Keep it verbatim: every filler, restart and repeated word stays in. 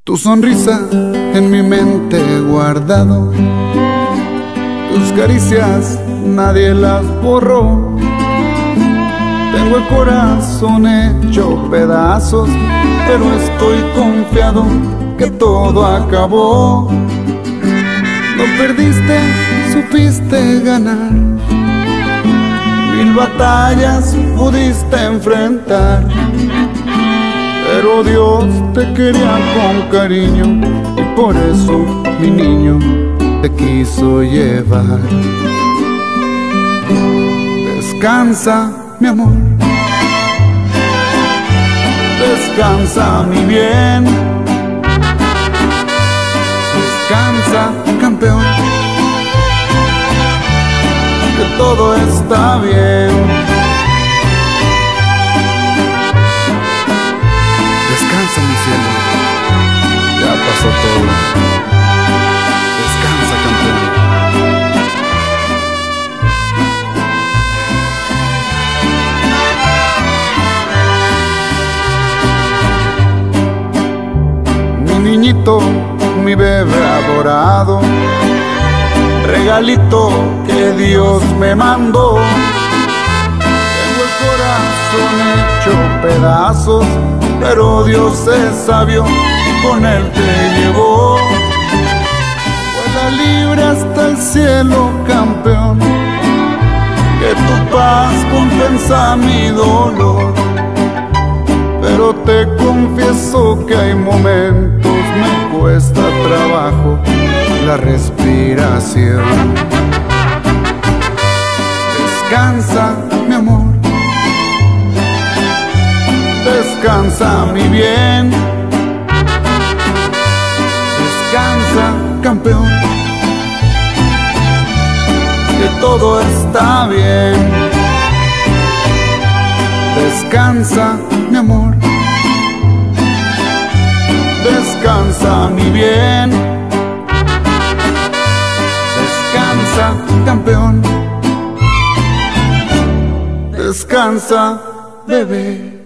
Tu sonrisa en mi mente he guardado, tus caricias nadie las borró. Tengo el corazón hecho pedazos, pero estoy confiado que todo acabó. No perdiste, supiste ganar, mil batallas pudiste enfrentar, pero Dios te quería con cariño y por eso, mi niño, te quiso llevar. Descansa, mi amor, descansa, mi bien, descansa, campeón, que todo está bien. Descansa, mi cielo, ya pasó todo. Descansa, campeón. Mi niñito, mi bebé adorado, regalito que Dios me mandó. Tengo el corazón hecho pedazos, pero Dios es sabio y con él te llevó. Vuela libre hasta el cielo, campeón, que tu paz compensa mi dolor. Pero te confieso que hay momentos me cuesta trabajo la respiración. Descansa, mi amor, descansa, mi bien, descansa, campeón, que todo está bien. Descansa, mi amor, descansa, mi bien, descansa, campeón, descansa, bebé.